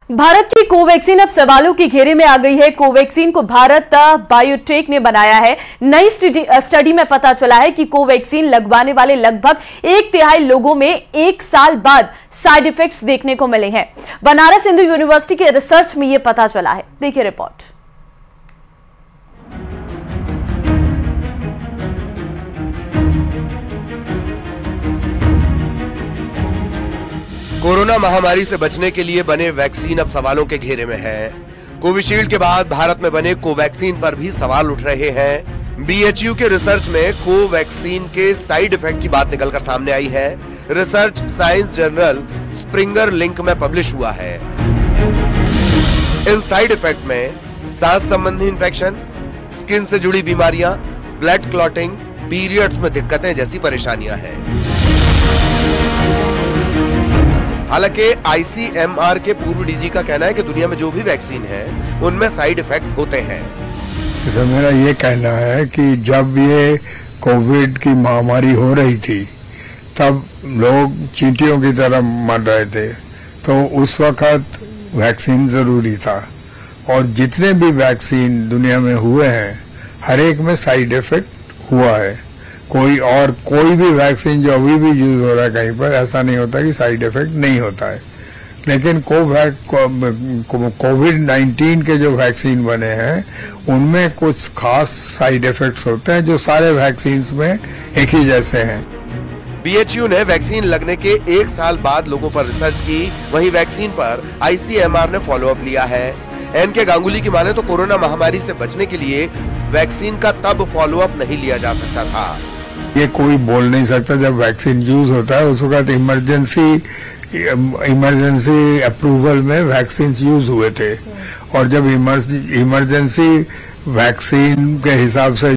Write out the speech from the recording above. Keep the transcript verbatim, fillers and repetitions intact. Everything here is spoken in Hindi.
भारत की कोवैक्सीन अब सवालों के घेरे में आ गई है। कोवैक्सीन को भारत बायोटेक ने बनाया है। नई स्टडी में पता चला है कि कोवैक्सीन लगवाने वाले लगभग एक तिहाई लोगों में एक साल बाद साइड इफेक्ट्स देखने को मिले हैं। बनारस हिंदू यूनिवर्सिटी के रिसर्च में यह पता चला है। देखिए रिपोर्ट। कोरोना महामारी से बचने के लिए बने वैक्सीन अब सवालों के घेरे में है। कोविशील्ड के बाद भारत में बने कोवैक्सीन पर भी सवाल उठ रहे हैं। बीएचयू के रिसर्च में कोवैक्सीन के साइड इफेक्ट की बात निकलकर सामने आई है। Research science journal Springer link में पब्लिश हुआ है। इन साइड इफेक्ट में सांस संबंधी इंफेक्शन, स्किन से जुड़ी बीमारियां, ब्लड क्लॉटिंग, पीरियड्स में दिक्कतें जैसी परेशानियां हैं। हालांकि आईसीएमआर के पूर्व डीजी का कहना है कि दुनिया में जो भी वैक्सीन है उनमें साइड इफेक्ट होते हैं। तो मेरा ये कहना है कि जब ये कोविड की महामारी हो रही थी तब लोग चींटियों की तरह मर रहे थे, तो उस वक्त वैक्सीन जरूरी था। और जितने भी वैक्सीन दुनिया में हुए हैं हर एक में साइड इफेक्ट हुआ है। कोई और कोई भी वैक्सीन जो अभी भी यूज हो रहा है कहीं पर, ऐसा नहीं होता कि साइड इफेक्ट नहीं होता है। लेकिन कोविड नाइन्टीन के जो वैक्सीन बने हैं उनमें कुछ खास साइड इफेक्ट्स होते हैं जो सारे वैक्सीन में एक ही जैसे हैं। बीएचयू ने वैक्सीन लगने के एक साल बाद लोगों पर रिसर्च की, वहीं वैक्सीन पर आईसीएमआर ने फॉलोअप लिया है। एन के गांगुली की माने तो कोरोना महामारी से बचने के लिए वैक्सीन का तब फॉलोअप नहीं लिया जा सकता था। ये कोई बोल नहीं सकता। जब वैक्सीन यूज होता है उस वक्त इमरजेंसी इमरजेंसी अप्रूवल में वैक्सीन यूज हुए थे, और जब इमरजेंसी वैक्सीन के हिसाब से